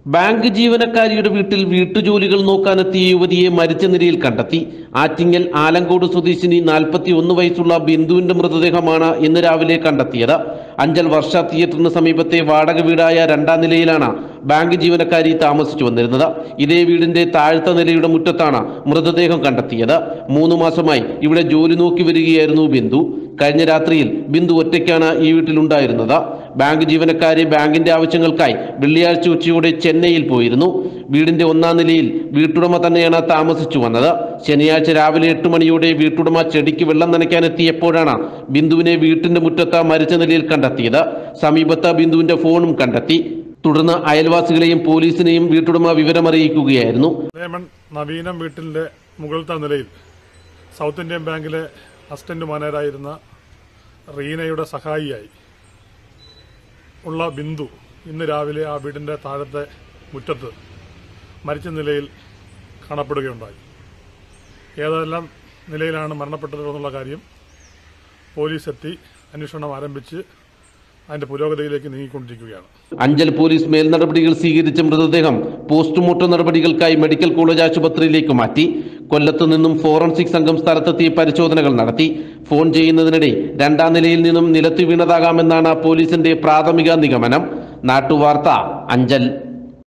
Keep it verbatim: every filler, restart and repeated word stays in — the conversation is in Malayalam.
ബാങ്ക് ജീവനക്കാരിയുടെ വീട്ടിൽ വീട്ടുജോലികൾ നോക്കാനെത്തിയ യുവതിയെ മരിച്ച നിലയിൽ കണ്ടെത്തി. ആറ്റിങ്ങൽ ആലങ്കോട് സ്വദേശിനി നാൽപ്പത്തി ഒന്ന് വയസ്സുള്ള ബിന്ദുവിന്റെ മൃതദേഹമാണ് ഇന്ന് രാവിലെ കണ്ടെത്തിയത്. അഞ്ചൽ വർഷ തിയേറ്ററിന് സമീപത്തെ വാടക വീടായ രണ്ടാം നിലയിലാണ് ബാങ്ക് ജീവനക്കാരി താമസിച്ചു വന്നിരുന്നത്. ഇതേ വീടിന്റെ താഴ്ത്ത നിലയുടെ മുറ്റത്താണ് മൃതദേഹം കണ്ടെത്തിയത്. മൂന്ന് മാസമായി ഇവിടെ ജോലി നോക്കി വരികയായിരുന്നു ബിന്ദു. കഴിഞ്ഞ രാത്രിയിൽ ബിന്ദു ഒറ്റയ്ക്കാണ് ഈ വീട്ടിലുണ്ടായിരുന്നത്. ബാങ്ക് ജീവനക്കാരി ബാങ്കിന്റെ ആവശ്യങ്ങൾക്കായി വെള്ളിയാഴ്ച ഉച്ചയോടെ ചെന്നൈയിൽ പോയിരുന്നു. വീടിന്റെ ഒന്നാം നിലയിൽ വീട്ടുടമ തന്നെയാണ് താമസിച്ചു വന്നത്. ശനിയാഴ്ച രാവിലെ എട്ട് മണിയോടെ വീട്ടുടമ ചെടിക്ക് വെള്ളം നനയ്ക്കാൻ എത്തിയപ്പോഴാണ് ബിന്ദുവിനെ വീട്ടിന്റെ മുറ്റത്ത് മരിച്ച നിലയിൽ കണ്ടെത്തിയത്. സമീപത്ത് ബിന്ദുവിന്റെ ഫോണും കണ്ടെത്തി. തുടർന്ന് അയൽവാസികളെയും പോലീസിനെയും വീട്ടുടമ വിവരമറിയിക്കുകയായിരുന്നു. നവീനം വീട്ടിന്റെ മുകളിലത്തെ നിലയിൽ സൗത്ത് ഇന്ത്യൻ ബാങ്കിലെ അസിസ്റ്റന്റ് മാനേജറായിരുന്ന റീനയുടെ സഹായിയായി ഉള്ള ബിന്ദു ഇന്ന് രാവിലെ ആ വീടിന്റെ താഴത്തെ മുറ്റത്ത് മരിച്ച നിലയിൽ കാണപ്പെടുകയുണ്ടായി. ഏതെല്ലാം നിലയിലാണ് മരണപ്പെട്ടതെന്നുള്ള കാര്യം പോലീസ് എത്തി അന്വേഷണം ആരംഭിച്ച് അതിന്റെ പുരോഗതിയിലേക്ക് നീങ്ങിക്കൊണ്ടിരിക്കുകയാണ്. അഞ്ചൽ പോലീസ് മേൽ നടപടികൾ സ്വീകരിച്ച മൃതദേഹം പോസ്റ്റ്മോർട്ടം നടപടികൾക്കായി മെഡിക്കൽ കോളേജ് ആശുപത്രിയിലേക്ക് മാറ്റി. കൊല്ലത്തു നിന്നും ഫോറൻസിക് സംഘം സ്ഥലത്തെത്തി പരിശോധനകൾ നടത്തി. ഫോൺ ചെയ്യുന്നതിനിടെ രണ്ടാം നിലയിൽ നിന്നും നിലത്ത് വീണതാകാമെന്നാണ് പോലീസിന്റെ പ്രാഥമിക നിഗമനം. നാട്ടുവാർത്ത, അഞ്ചൽ.